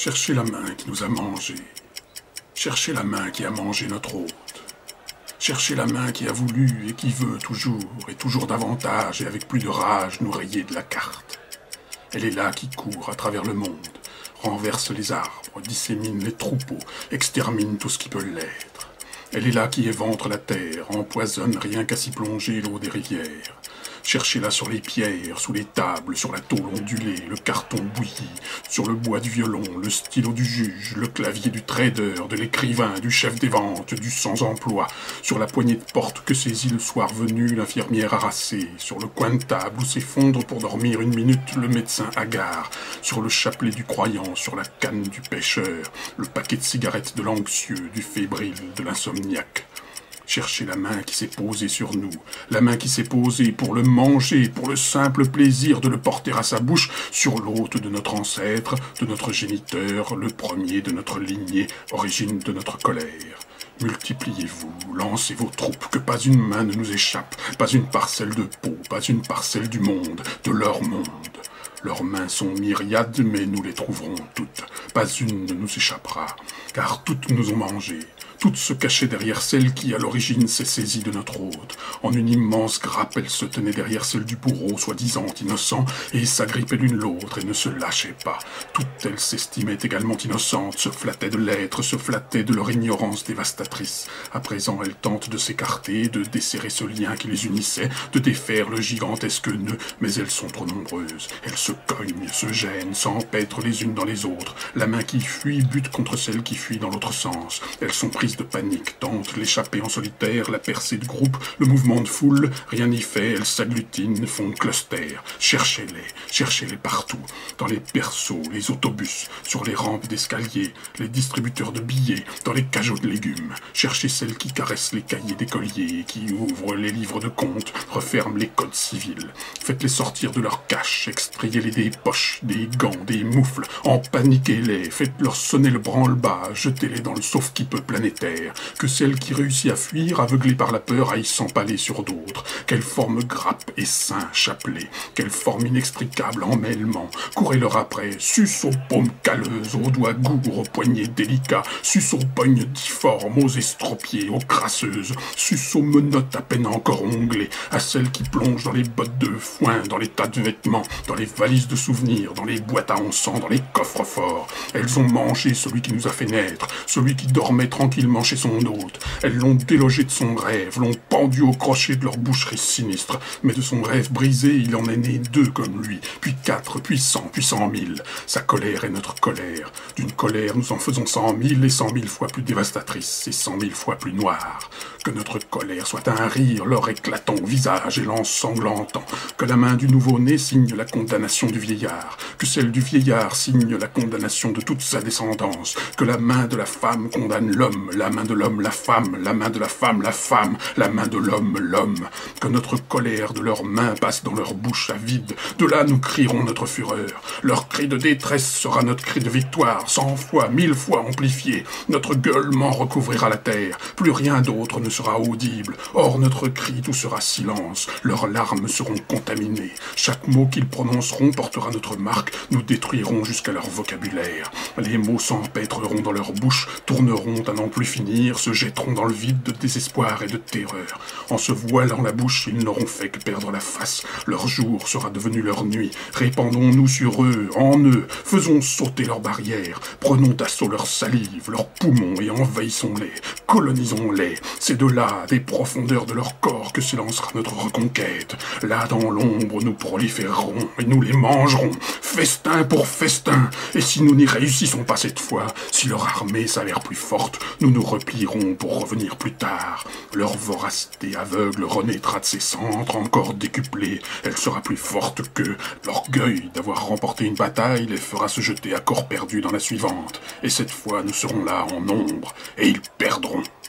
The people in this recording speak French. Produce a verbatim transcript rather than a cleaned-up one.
Cherchez la main qui nous a mangés. Cherchez la main qui a mangé notre hôte. Cherchez la main qui a voulu et qui veut toujours, et toujours davantage, et avec plus de rage, nous rayer de la carte. Elle est là qui court à travers le monde, renverse les arbres, dissémine les troupeaux, extermine tout ce qui peut l'être. Elle est là qui éventre la terre, empoisonne rien qu'à s'y plonger l'eau des rivières. Cherchez-la sur les pierres, sous les tables, sur la tôle ondulée, le carton bouilli, sur le bois du violon, le stylo du juge, le clavier du trader, de l'écrivain, du chef des ventes, du sans-emploi, sur la poignée de porte que saisit le soir venu l'infirmière harassée, sur le coin de table où s'effondre pour dormir une minute le médecin hagard, sur le chapelet du croyant, sur la canne du pêcheur, le paquet de cigarettes de l'anxieux, du fébrile, de l'insomniaque. Cherchez la main qui s'est posée sur nous, la main qui s'est posée pour le manger, pour le simple plaisir de le porter à sa bouche, sur l'hôte de notre ancêtre, de notre géniteur, le premier de notre lignée, origine de notre colère. Multipliez-vous, lancez vos troupes, que pas une main ne nous échappe, pas une parcelle de peau, pas une parcelle du monde, de leur monde. Leurs mains sont myriades, mais nous les trouverons toutes. Pas une ne nous échappera, car toutes nous ont mangés. Toutes se cachaient derrière celle qui, à l'origine, s'est saisie de notre hôte. En une immense grappe, elles se tenaient derrière celle du bourreau, soi-disant innocent, et s'agrippaient l'une l'autre et ne se lâchaient pas. Toutes elles s'estimaient également innocentes, se flattaient de l'être, se flattaient de leur ignorance dévastatrice. À présent, elles tentent de s'écarter, de desserrer ce lien qui les unissait, de défaire le gigantesque nœud, mais elles sont trop nombreuses. Elles se cognent, se gênent, s'empêtrent les unes dans les autres. La main qui fuit bute contre celle qui fuit dans l'autre sens. Elles sont prises de panique, tentent l'échapper en solitaire, la percée de groupe, le mouvement de foule, rien n'y fait, elles s'agglutinent, font cluster. Cherchez-les, cherchez-les partout, dans les berceaux, les autobus, sur les rampes d'escalier, les distributeurs de billets, dans les cajots de légumes. Cherchez celles qui caressent les cahiers d'écoliers, qui ouvrent les livres de comptes, referment les codes civils. Faites-les sortir de leur cache, extrayez-les des poches, des gants, des moufles, empaniquez-les, faites-leur sonner le branle-bas, jetez-les dans le sauve-qui-peut planétaire. Que celle qui réussit à fuir, aveuglée par la peur, aille s'empaler sur d'autres. Quelle forme grappe et sein chapelet, quelle forme inextricable emmêlement. Courez-leur après, sus aux paumes calleuses, aux doigts gourds, aux poignets délicats, sus aux pognes difformes, aux estropiés, aux crasseuses, sus aux menottes à peine encore onglées, à celles qui plongent dans les bottes de foin, dans les tas de vêtements, dans les valises de souvenirs, dans les boîtes à encens, dans les coffres forts. Elles ont mangé celui qui nous a fait naître, celui qui dormait tranquillement chez son hôte. Elles l'ont délogé de son rêve, l'ont pendu au crochet de leur boucherie sinistre. Mais de son rêve brisé, il en est né deux comme lui, puis quatre, puis cent, puis cent mille. Sa colère est notre colère. D'une colère, nous en faisons cent mille et cent mille fois plus dévastatrice et cent mille fois plus noire. Que notre colère soit un rire, leur éclatant au visage et l'ensanglantant. Que la main du nouveau-né signe la condamnation du vieillard. Que celle du vieillard signe la condamnation de toute sa descendance. Que la main de la femme condamne l'homme, la main de l'homme la femme, la main de la femme la femme, la main de l'homme l'homme. Que notre colère de leurs mains passe dans leur bouche à vide. De là nous crierons notre fureur. Leur cri de détresse sera notre cri de victoire, cent fois, mille fois amplifié. Notre gueulement recouvrira la terre. Plus rien d'autre ne sera audible. Hors notre cri, tout sera silence. Leurs larmes seront contaminées. Chaque mot qu'ils prononceront portera notre marque. Nous détruirons jusqu'à leur vocabulaire. Les mots s'empêtreront dans leur bouche, tourneront à n'en plus finir, se jetteront dans le vide de désespoir et de terreur. En se voilant la bouche, ils n'auront fait que perdre la face. Leur jour sera devenu leur nuit. Répandons-nous sur eux, en eux. Faisons sauter leurs barrières. Prenons d'assaut leur salive, leurs poumons et envahissons-les. Colonisons-les. C'est de là, des profondeurs de leur corps, que s'élancera notre reconquête. Là, dans l'ombre, nous proliférerons et nous les mangerons. Festin pour festin. Et si nous n'y réussissons pas cette fois, si leur armée s'avère plus forte, nous nous replierons pour revenir plus tard. Leur voracité aveugle renaîtra de ses centres, encore décuplée. Elle sera plus forte qu'eux. L'orgueil d'avoir remporté une bataille les fera se jeter à corps perdu dans la suivante. Et cette fois, nous serons là en nombre, et ils perdront.